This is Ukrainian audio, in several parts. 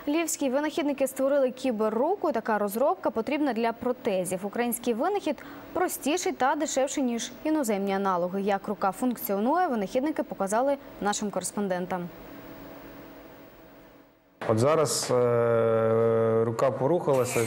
Львівські винахідники створили кіберруку. Така розробка потрібна для протезів. Український винахід простіший та дешевший, ніж іноземні аналоги. Як рука функціонує, винахідники показали нашим кореспондентам. От зараз рука порухалася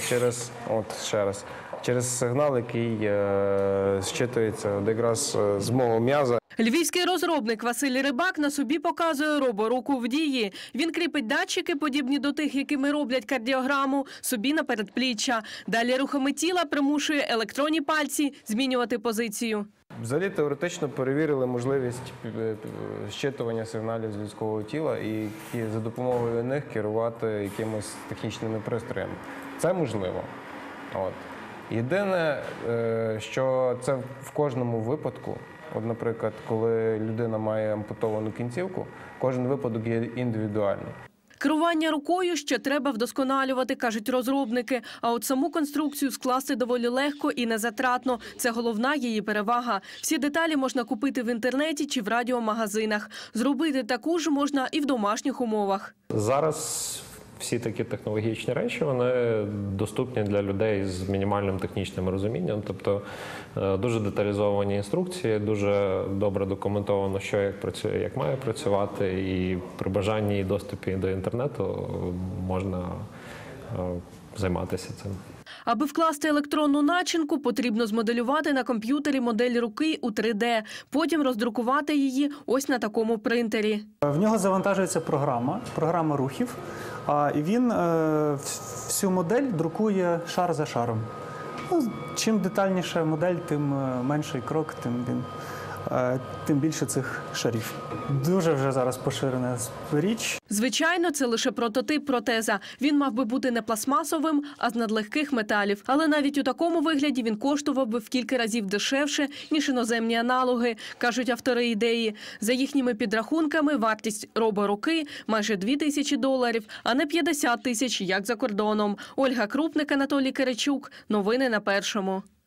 через сигнал, який зчитується якраз з мого м'яза. Львівський розробник Василь Рибак на собі показує роборуку в дії. Він кріпить датчики, подібні до тих, якими роблять кардіограму, собі на передпліччя. Далі рухами тіла примушує електронні пальці змінювати позицію. Взагалі теоретично перевірили можливість зчитування сигналів з людського тіла і за допомогою них керувати якимось технічними пристроями. Це можливо. Єдине, що це в кожному випадку, от, наприклад, коли людина має ампутовану кінцівку, кожен випадок є індивідуальний. Керування рукою ще треба вдосконалювати, кажуть розробники. А от саму конструкцію скласти доволі легко і незатратно. Це головна її перевага. Всі деталі можна купити в інтернеті чи в радіомагазинах. Зробити таку ж можна і в домашніх умовах. Зараз всі такі технологічні речі, вони доступні для людей з мінімальним технічним розумінням. Тобто дуже деталізовані інструкції, дуже добре документовано, що як працює, як має працювати. І при бажанні і доступі до інтернету можна займатися цим. Аби вкласти електронну начинку, потрібно змоделювати на комп'ютері модель руки у 3D. Потім роздрукувати її ось на такому принтері. В нього завантажується програма рухів, і він всю модель друкує шар за шаром. Чим детальніша модель, тим менший крок, тим більше цих шарів. Дуже вже зараз поширена річ. Звичайно, це лише прототип протеза. Він мав би бути не пластмасовим, а з надлегких металів. Але навіть у такому вигляді він коштував би в кілька разів дешевше, ніж іноземні аналоги, кажуть автори ідеї. За їхніми підрахунками, вартість роборуки – майже $2000, а не 50 000, як за кордоном. Ольга Крупник, Анатолій Киричук. Новини на Першому.